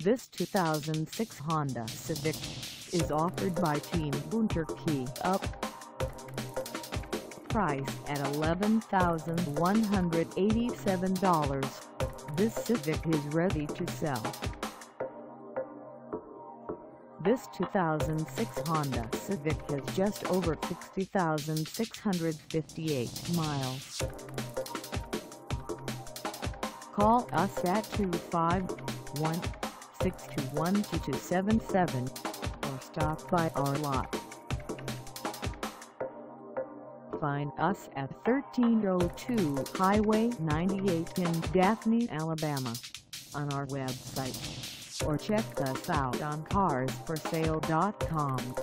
This 2006 Honda Civic is offered by Team Gunther Kia. Priced at $11,187, this Civic is ready to sell. This 2006 Honda Civic has just over 60,658 miles. Call us at 251-621-2277 or stop by our lot. Find us at 1302 Highway 98 in Daphne, Alabama, on our website, or check us out on carsforsale.com.